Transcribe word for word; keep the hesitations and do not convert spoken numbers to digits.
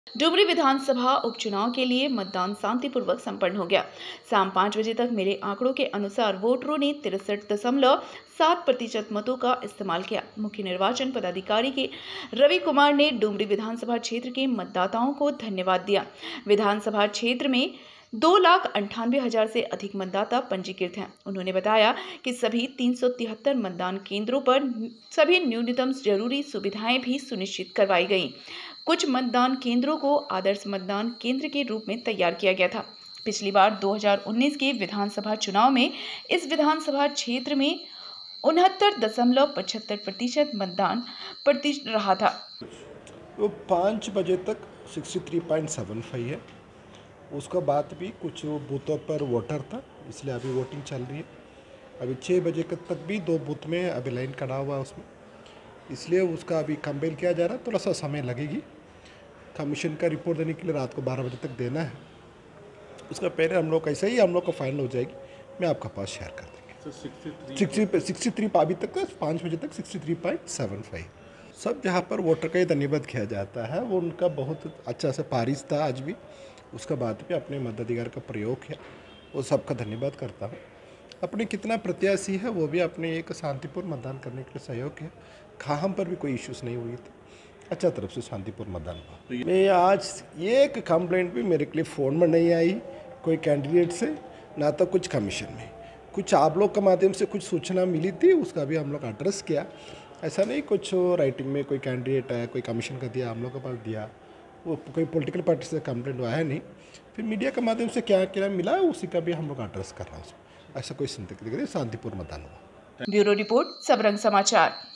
डुमरी विधानसभा उपचुनाव के लिए मतदान शांतिपूर्वक संपन्न हो गया। शाम पाँच बजे तक मिले आंकड़ों के अनुसार वोटरों ने तिरसठ दशमलव सात प्रतिशत मतों का इस्तेमाल किया। मुख्य निर्वाचन पदाधिकारी के रवि कुमार ने डुमरी विधानसभा क्षेत्र के मतदाताओं को धन्यवाद दिया। विधानसभा क्षेत्र में दो लाख अंठानवे हजार से अधिक मतदाता पंजीकृत हैं। उन्होंने बताया कि सभी तीन सौ तिहत्तर मतदान केंद्रों पर सभी न्यूनतम जरूरी सुविधाएं भी सुनिश्चित करवाई गईं। कुछ मतदान केंद्रों को आदर्श मतदान केंद्र के रूप में तैयार किया गया था। पिछली बार दो हज़ार उन्नीस के विधानसभा चुनाव में इस विधानसभा क्षेत्र में उनहत्तर दशमलव पचहत्तर प्रतिशत मतदान प्रतिशत रहा था। वो पाँच बजे तक तिरसठ पॉइंट सात पाँच है। उसका बाद भी कुछ बूथों पर वोटर था, इसलिए अभी वोटिंग चल रही है। अभी छः बजे तक भी दो बूथ में अभी लाइन खड़ा हुआ है उसमें, इसलिए उसका अभी कंपेल किया जा रहा है। थोड़ा सा समय लगेगी। कमीशन का रिपोर्ट देने के लिए रात को बारह बजे तक देना है। उसका पहले हम लोग कैसे ही हम लोग को फाइनल हो जाएगी, मैं आपका पास शेयर कर देंगे। सिक्सटी सिक्सटी थ्री अभी तक पाँच बजे तक sixty three point seven five सब जहाँ पर वोटर का ही धन्यवाद किया जाता है। वो उनका बहुत अच्छा से पारिश था आज भी, उसका बाद भी अपने मताधिकार का प्रयोग किया, वो सबका धन्यवाद करता हूँ। अपने कितना प्रत्याशी है वो भी अपने एक शांतिपूर्ण मतदान करने के लिए सहयोग किया। खाहम पर भी कोई इश्यूज नहीं हुई थी, अच्छा तरफ से शांतिपूर्ण मतदान हुआ। मैं आज एक कंप्लेंट भी मेरे के लिए फ़ोन में नहीं आई कोई कैंडिडेट से, ना तो कुछ कमीशन में। कुछ आप लोग के माध्यम से कुछ सूचना मिली थी, उसका भी हम लोग एड्रेस किया। ऐसा नहीं कुछ राइटिंग में कोई कैंडिडेट है, कोई कमीशन का दिया, हम लोग के पास दिया, वो कोई पॉलिटिकल पार्टी से कंप्लेंट आया नहीं। फिर मीडिया के माध्यम से क्या क्या मिला उसी का भी हम लोग एड्रेस कर रहे हैं। ऐसा कोई चिंता करिए, शांतिपूर्ण मतदान हुआ। ब्यूरो रिपोर्ट, सबरंग समाचार।